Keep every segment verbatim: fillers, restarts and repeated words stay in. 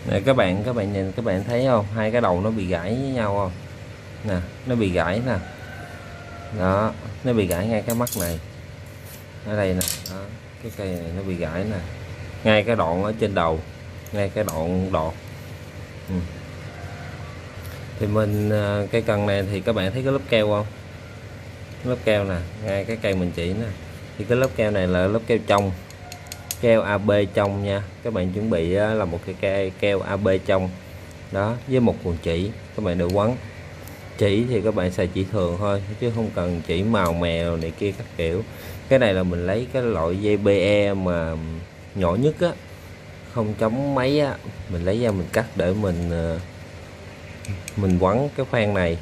Nè các bạn các bạn nhìn, các bạn thấy không, hai cái đầu nó bị gãy với nhau không nè, nó bị gãy nè, đó nó bị gãy ngay cái mắt này ở đây nè, đó, cái cây này nó bị gãy nè, ngay cái đoạn ở trên đầu, ngay cái đoạn đọt. Ừ. Thì mình cây cần này thì các bạn thấy cái lớp keo không, lớp keo nè, ngay cái cây mình chỉ nè, thì cái lớp keo này là lớp keo trong, keo a bê trong nha. Các bạn chuẩn bị là một cái cây keo a bê trong đó với một cuộn chỉ, các bạn đều quấn. Chỉ thì các bạn xài chỉ thường thôi chứ không cần chỉ màu mèo này kia các kiểu. Cái này là mình lấy cái loại dây bê e mà nhỏ nhất á, không chấm mấy á, mình lấy ra mình cắt để mình mình quấn cái khoang này,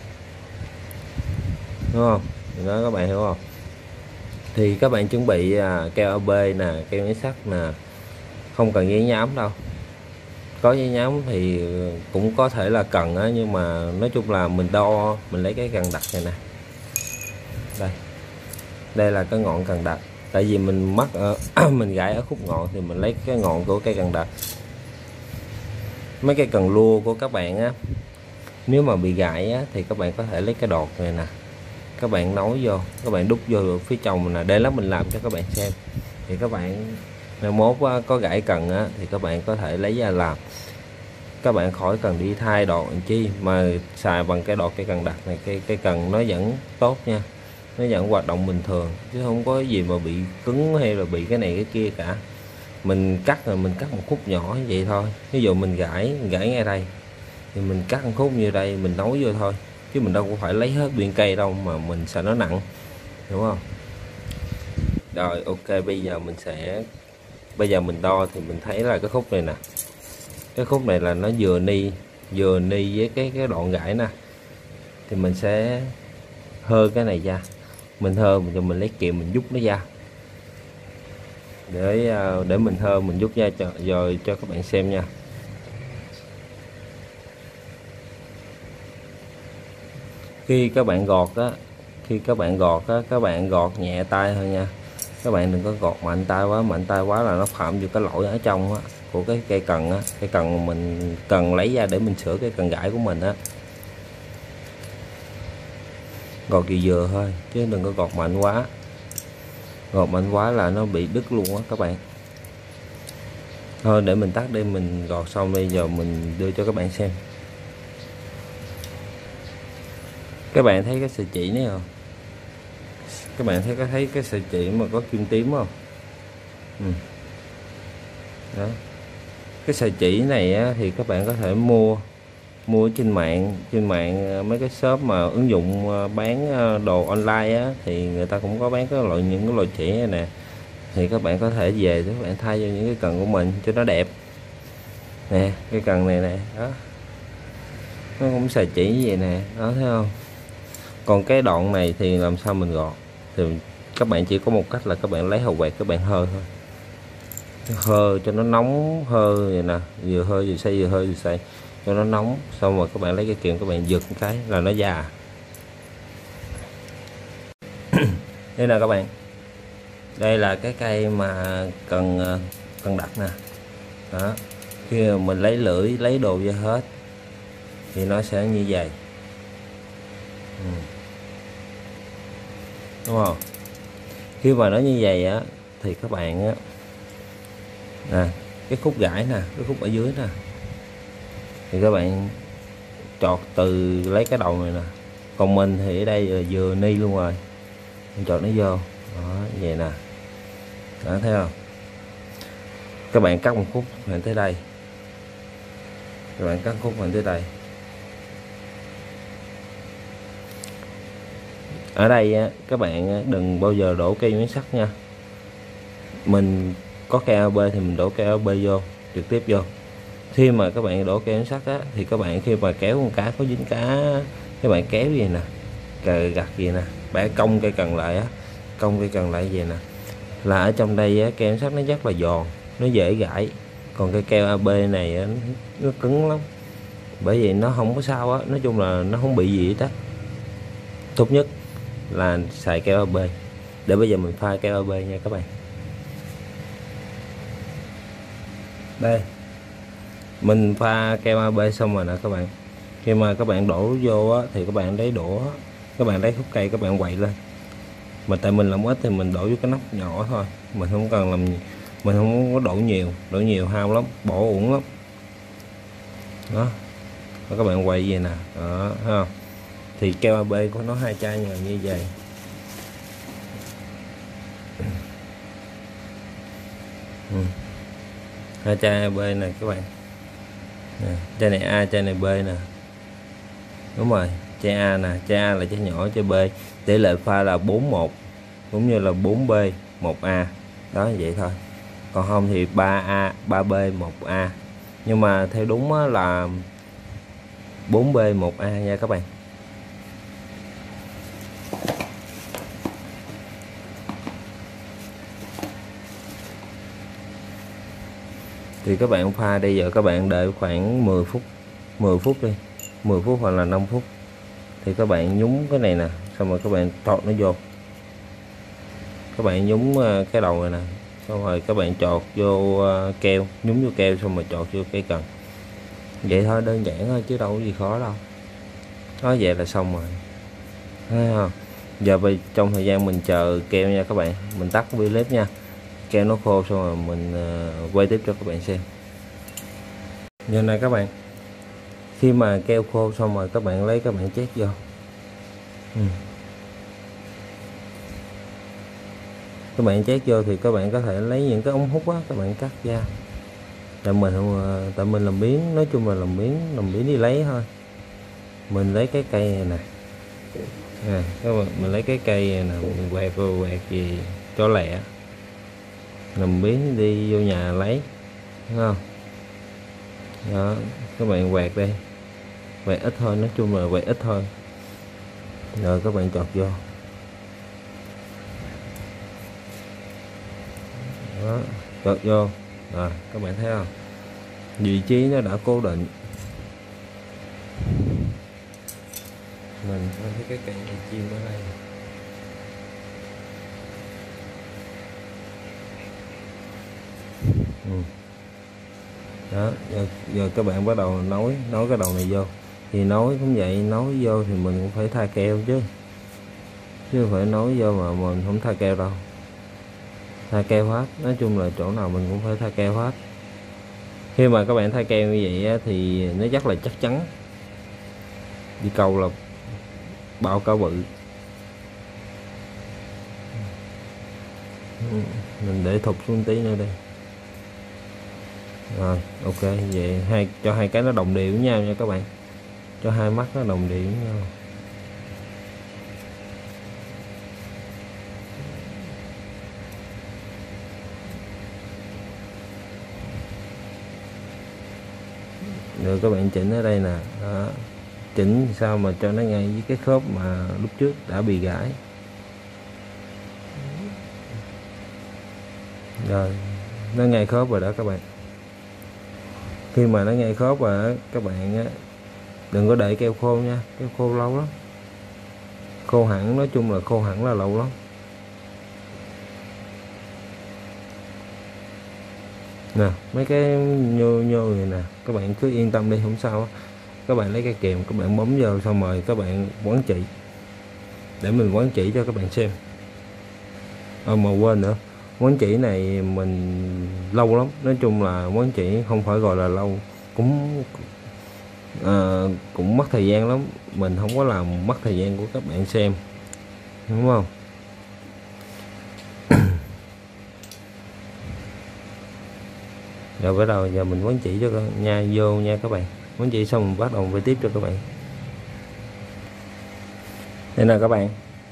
đúng không? Đó các bạn hiểu không? Thì các bạn chuẩn bị keo a bê nè, keo giấy sắt nè, không cần giấy nhám đâu. Có giấy nhám thì cũng có thể là cần á, nhưng mà nói chung là mình đo, mình lấy cái cần đặt này nè, đây đây là cái ngọn cần đặt. Tại vì mình mắc ở mình gãy ở khúc ngọn thì mình lấy cái ngọn của cây cần đặt. Mấy cây cần lua của các bạn á, nếu mà bị gãy á, thì các bạn có thể lấy cái đọt này nè, các bạn nối vô, các bạn đút vô phía trong nè, để lát mình làm cho các bạn xem. Thì các bạn nếu mốt có gãy cần á, thì các bạn có thể lấy ra làm, các bạn khỏi cần đi thay đọt chi, mà xài bằng cái đọt cây cần đặt này, cây cây cần nó vẫn tốt nha, nó vẫn hoạt động bình thường chứ không có gì mà bị cứng hay là bị cái này cái kia cả. Mình cắt rồi mình cắt một khúc nhỏ như vậy thôi, ví dụ mình gãy gãy ngay đây thì mình cắt một khúc như đây, mình nối vô thôi, chứ mình đâu có phải lấy hết nguyên cây đâu mà mình sợ nó nặng, đúng không? Rồi ok, bây giờ mình sẽ bây giờ mình đo thì mình thấy là cái khúc này nè, cái khúc này là nó vừa ni vừa ni với cái cái đoạn gãy nè, thì mình sẽ hơ cái này ra, mình hơ mình cho mình lấy kiềm mình rút nó ra, để để mình hơ mình rút ra cho rồi cho các bạn xem nha. Khi các bạn gọt á, khi các bạn gọt á, các bạn gọt nhẹ tay thôi nha, các bạn đừng có gọt mạnh tay quá, mạnh tay quá là nó phạm vô cái lỗi ở trong á của cái cây cần á, cây cần mình cần lấy ra để mình sửa cái cần gãy của mình á. Gọt kỳ vừa thôi chứ đừng có gọt mạnh quá, gọt mạnh quá là nó bị đứt luôn á các bạn. Thôi để mình tắt đi, mình gọt xong bây giờ mình đưa cho các bạn xem. Các bạn thấy cái sợi chỉ này không? Các bạn thấy có thấy cái sợi chỉ mà có kim tím không? Ừ. Đó. Cái sợi chỉ này á, thì các bạn có thể mua mua trên mạng, trên mạng mấy cái shop mà ứng dụng bán đồ online á, thì người ta cũng có bán cái loại những cái loại chỉ này nè, thì các bạn có thể về các bạn thay vô những cái cần của mình cho nó đẹp nè. Cái cần này nè, đó nó cũng xài chỉ như vậy nè, đó thấy không? Còn cái đoạn này thì làm sao mình gọt, thì các bạn chỉ có một cách là các bạn lấy hầu quẹt các bạn hơ thôi, hơ cho nó nóng, hơ vậy nè, vừa hơ vừa xay, vừa hơ vừa xay cho nó nóng, xong rồi các bạn lấy cái kiềm các bạn giật cái là nó già. Đây nè các bạn, đây là cái cây mà cần cần đặt nè, đó. Khi mà mình lấy lưỡi lấy đồ vô hết thì nó sẽ như vậy. Ừ. Đúng không? Khi mà nó như vậy á thì các bạn á, nè cái khúc gãy nè, cái khúc ở dưới nè, thì các bạn chọt từ lấy cái đầu này nè. Còn mình thì ở đây là vừa ni luôn rồi, mình chọt nó vô, đó vậy nè, đó thấy không? Các bạn cắt một khúc mình tới đây, các bạn cắt khúc mình tới đây. Ở đây á, các bạn đừng bao giờ đổ cây miếng sắt nha. Mình có cây a bê thì mình đổ cây a bê vô trực tiếp vô. Khi mà các bạn đổ cây miếng sắt á, thì các bạn khi mà kéo con cá có dính cá, các bạn kéo gì nè, cờ gặt gì nè, bẻ cong cây cần lại á, cong cây cần lại gì nè, là ở trong đây á, cây miếng sắt nó rất là giòn, nó dễ gãy. Còn cây keo a bê này á, nó cứng lắm, bởi vì nó không có sao á, nói chung là nó không bị gì hết á. Tốt nhất là xài keo a bê. Để bây giờ mình pha keo a bê nha các bạn. Đây mình pha kem a bê xong rồi nè các bạn. Khi mà các bạn đổ vô á, thì các bạn lấy đũa, các bạn lấy khúc cây các bạn quậy lên. Mà tại mình làm ít thì mình đổ vô cái nắp nhỏ thôi, mình không cần làm, mình không có đổ nhiều, đổ nhiều hao lắm, bỏ uổng lắm. Đó, các bạn quay vậy nè, đó thấy không? Thì keo a bê của nó hai chai như vậy. Ừ. Hai chai a bê này các bạn nè, chai này A, chai này B nè, đúng rồi, chai A nè, chai A là chai nhỏ, chai B tỷ lệ pha là bốn một cũng như là bốn B một A, đó vậy thôi. Còn không thì ba A ba B một A, nhưng mà theo đúng là bốn B một A nha các bạn. Thì các bạn pha đây giờ các bạn đợi khoảng mười phút, mười phút đi, mười phút hoặc là năm phút. Thì các bạn nhúng cái này nè, xong rồi các bạn trọt nó vô. Các bạn nhúng cái đầu này nè, xong rồi các bạn trọt vô keo, nhúng vô keo xong rồi trọt vô cây cần. Vậy thôi, đơn giản thôi chứ đâu có gì khó đâu. Nói vậy là xong rồi. Thấy không? Giờ bây trong thời gian mình chờ keo nha các bạn, mình tắt clip nha. Keo nó khô xong rồi mình uh, quay tiếp cho các bạn xem. Giờ này các bạn, khi mà keo khô xong rồi các bạn lấy các bạn chét vô. Ừ. Các bạn chét vô thì các bạn có thể lấy những cái ống hút á, các bạn cắt ra. Tại mình không, tại mình làm biến, nói chung là làm biến, làm biến đi lấy thôi. Mình lấy cái cây này nè, à, các bạn, mình lấy cái cây này nè, mình quẹt vô quẹt gì cho lẹ, làm biến đi vô nhà lấy, đúng không? Đó, các bạn quẹt đây, quẹt ít thôi, nói chung là quẹt ít thôi. Rồi các bạn chọt vô. Đó, chọt vô. Rồi các bạn thấy không? Vị trí nó đã cố định. Mình thấy cái cây này chim ở đây. Ừ. Đó, giờ, giờ các bạn bắt đầu nối nối cái đầu này vô. Thì nối cũng vậy, nối vô thì mình cũng phải thay keo chứ, chứ không phải nối vô mà mình không thay keo đâu. Thay keo hết, nói chung là chỗ nào mình cũng phải thay keo hết. Khi mà các bạn thay keo như vậy á, thì nó rất là chắc chắn. Đi cầu là bao cao bự. Mình để thụt xuống tí nữa đây. Rồi ok, vậy hai cho hai cái nó đồng đều với nhau nha các bạn, cho hai mắt nó đồng đều với nhau. Rồi các bạn chỉnh ở đây nè. Đó, chỉnh sao mà cho nó ngay với cái khớp mà lúc trước đã bị gãy. Rồi nó ngay khớp rồi đó các bạn. Khi mà nó ngay khớp rồi các bạn á, đừng có để keo khô nha, keo khô lâu lắm, khô hẳn, nói chung là khô hẳn là lâu lắm. Nè mấy cái nhô nhô này nè, các bạn cứ yên tâm đi, không sao. Các bạn lấy cái kìm các bạn bấm vào, xong rồi các bạn quán chỉ, để mình quán chỉ cho các bạn xem. À, mà quên nữa, quán chỉ này mình lâu lắm, nói chung là quán chỉ không phải gọi là lâu, cũng à, cũng mất thời gian lắm, mình không có làm mất thời gian của các bạn xem, đúng không? Rồi bắt đầu giờ mình quán chỉ cho nha vô nha các bạn, quán chỉ xong mình bắt đầu về tiếp cho các bạn. Đây nè các bạn,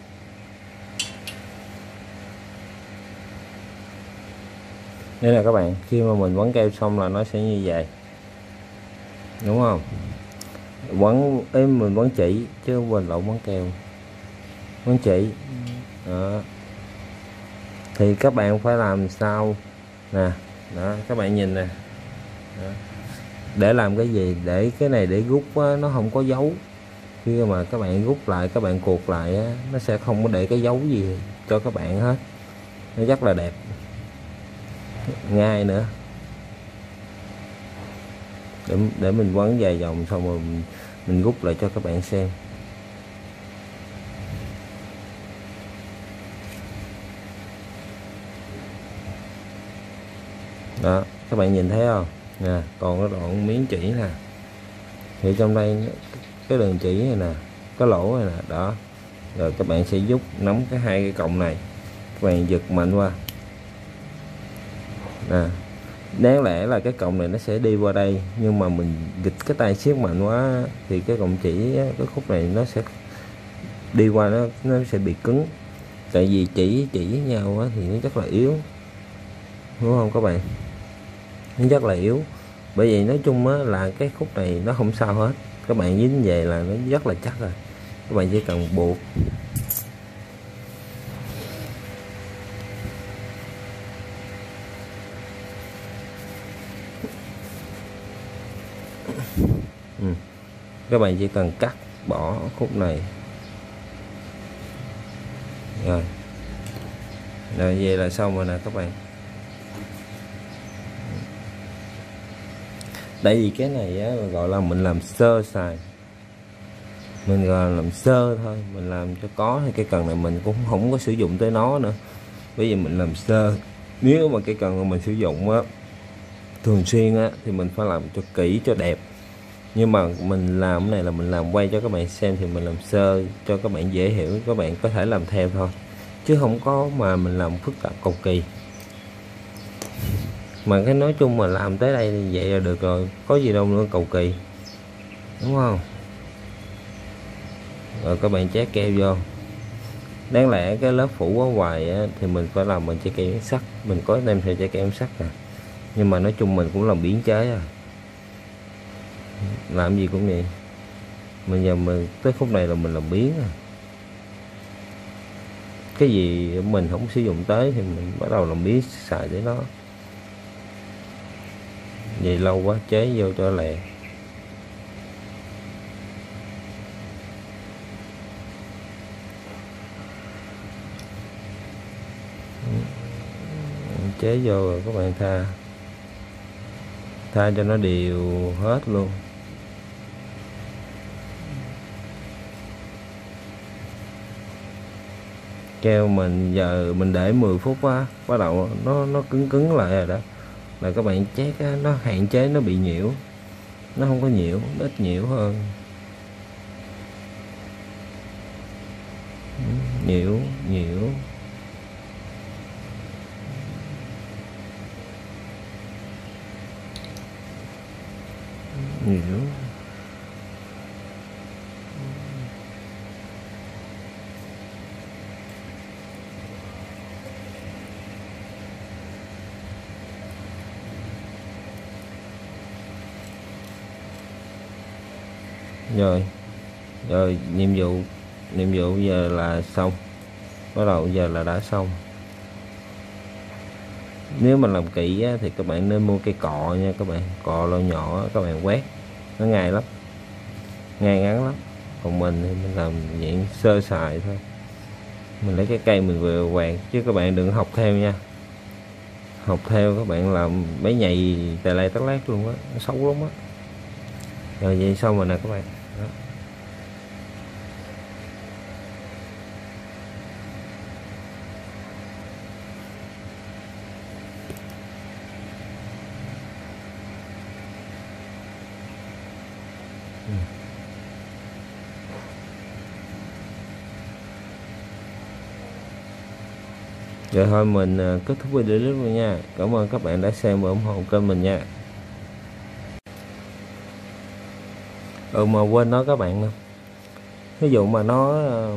đây là các bạn, khi mà mình quấn keo xong là nó sẽ như vậy, đúng không? Quấn em mình quấn chỉ chứ không quên lộn quấn keo, quấn chỉ đó. Thì các bạn phải làm sao nè, đó các bạn nhìn nè, đó. Để làm cái gì? Để cái này để rút á, nó không có dấu. Khi mà các bạn rút lại, các bạn cuột lại á, nó sẽ không có để cái dấu gì cho các bạn hết, nó rất là đẹp, ngay nữa. để để mình quấn vài vòng xong rồi mình, mình rút lại cho các bạn xem. Đó, các bạn nhìn thấy không nè, còn cái đoạn miếng chỉ nè, thì trong đây cái đường chỉ này nè, có lỗ này nè. Đó, rồi các bạn sẽ rút nắm cái hai cái cọng này, các bạn giật mạnh qua nè. Đáng lẽ là cái cọng này nó sẽ đi qua đây, nhưng mà mình gịch cái tay siết mạnh quá thì cái cọng chỉ, cái khúc này nó sẽ đi qua, nó nó sẽ bị cứng. Tại vì chỉ chỉ với nhau thì nó rất là yếu, đúng không các bạn? Nó rất là yếu. Bởi vậy nói chung á, là cái khúc này nó không sao hết, các bạn dính về là nó rất là chắc rồi. Các bạn chỉ cần buộc ừ. Các bạn chỉ cần cắt bỏ khúc này rồi, rồi vậy là xong rồi nè các bạn. Tại vì cái này á, gọi là mình làm sơ sài, mình gọi là làm sơ thôi, mình làm cho có thì cái cần này mình cũng không có sử dụng tới nó nữa. Bởi vì mình làm sơ, nếu mà cái cần mà mình sử dụng á thường xuyên á thì mình phải làm cho kỹ cho đẹp. Nhưng mà mình làm cái này là mình làm quay cho các bạn xem, thì mình làm sơ cho các bạn dễ hiểu, các bạn có thể làm theo thôi, chứ không có mà mình làm phức tạp cầu kỳ. Mà cái nói chung mà làm tới đây thì vậy là được rồi, có gì đâu nữa cầu kỳ, đúng không? Rồi các bạn chét keo vô. Đáng lẽ cái lớp phủ ở ngoài á, thì mình phải làm bằng trái keo sắt, mình có đem theo trái keo sắt nè, nhưng mà nói chung mình cũng làm biến chế à, làm gì cũng vậy. Mình giờ mình tới khúc này là mình làm biến à, cái gì mình không sử dụng tới thì mình bắt đầu làm biến xài để nó. Vậy lâu quá chế vô cho lẹ. Chế vô rồi các bạn tha tha cho nó đều hết luôn. Keo mình giờ mình để mười phút á, bắt đầu nó nó cứng cứng lại rồi đó, là các bạn chét á, nó hạn chế nó bị nhiễu, nó không có nhiễu, nó ít nhiễu hơn. Nhiễu nhiễu nhiễu rồi rồi nhiệm vụ nhiệm vụ giờ là xong, bắt đầu giờ là đã xong. Nếu mà làm kỹ á, thì các bạn nên mua cây cọ nha các bạn, cọ lỗ nhỏ các bạn quét nó ngay lắm, ngay ngắn lắm. Còn mình thì mình làm dạng sơ sài thôi, mình lấy cái cây mình vừa quẹt, chứ các bạn đừng học theo nha. Học theo các bạn làm mấy nhầy tè lay tắc lát luôn á, nó xấu lắm á. Rồi vậy xong rồi nè các bạn. Đó. Ừ. Rồi thôi mình kết thúc video clip luôn nha. Cảm ơn các bạn đã xem và ủng hộ kênh mình nha. Ừ mà quên nói các bạn nè, ví dụ mà nó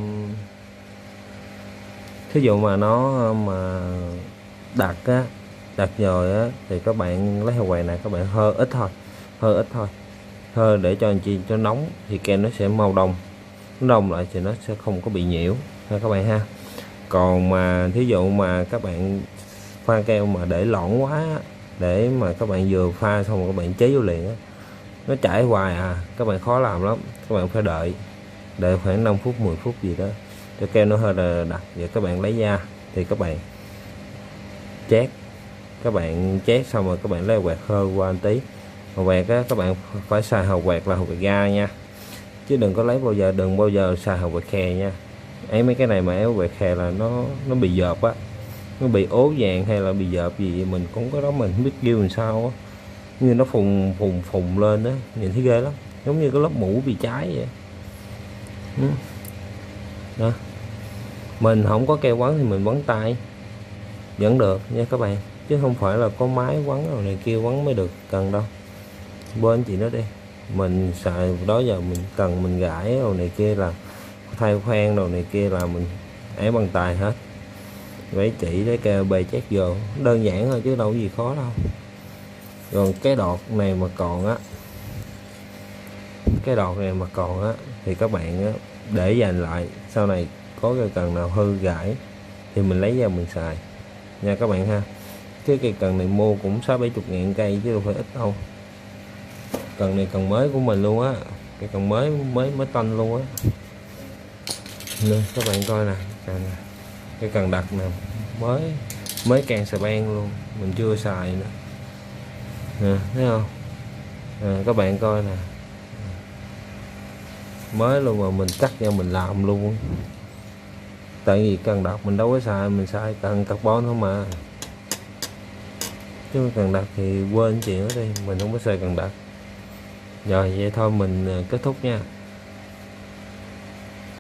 ví dụ mà nó mà đặt á, đặt rồi á thì các bạn lấy heo quầy này, các bạn hơi ít thôi, hơi ít thôi, hơi để cho anh chị cho nóng thì kem nó sẽ mau đông, nó đông lại thì nó sẽ không có bị nhiễu ha các bạn ha. Còn mà thí dụ mà các bạn pha keo mà để loãng quá, để mà các bạn vừa pha xong rồi các bạn chế vô liền á, nó chảy hoài à, các bạn khó làm lắm. Các bạn phải đợi đợi khoảng năm phút mười phút gì đó cho keo nó hơi là đặc. Vậy các bạn lấy ra thì các bạn chét, các bạn chét xong rồi các bạn lấy quẹt hơi qua một tí, hộp quẹt á, các bạn phải xài hộp quẹt là hộp quẹt ga nha, chứ đừng có lấy bao giờ đừng bao giờ xài hộp quẹt khè nha. Ấy mấy cái này mà éo quẹt khè là nó nó bị dợp á, nó bị ố vàng hay là bị dợp gì mình cũng có đó, mình không biết kêu làm sao á, như nó phùng phùng phùng lên đó, nhìn thấy ghê lắm, giống như cái lớp mũ bị cháy vậy. Ừ. Đó, mình không có keo quấn thì mình quấn tay vẫn được nha các bạn, chứ không phải là có máy quấn rồi này kia quấn mới được cần đâu. Bên chị nó đi, mình xài đó giờ mình cần mình gãi rồi này kia là thay khoan rồi này kia là mình ấy bằng tay hết, vậy chỉ để kêu bề chét vô đơn giản thôi chứ đâu có gì khó đâu. Còn cái đọt này mà còn á, cái đọt này mà còn á thì các bạn á, để dành lại sau này có cái cần nào hư gãy thì mình lấy ra mình xài nha các bạn ha. Cái cây cần này mua cũng sáu bảy chục ngàn cây chứ đâu phải ít đâu. Cần này cần mới của mình luôn á, cái cần mới mới mới tanh luôn á. Nè các bạn coi nè, cần cái cần đặt nè, mới mới can xà beng luôn, mình chưa xài nữa nè, thấy không? À, các bạn coi nè, mới luôn mà mình cắt ra mình làm luôn. Tại vì cần đặt mình đâu có xài, mình xài cần carbon thôi mà, chứ cần đặt thì quên chuyện đó đi, mình không có xài cần đặt. Rồi vậy thôi mình kết thúc nha.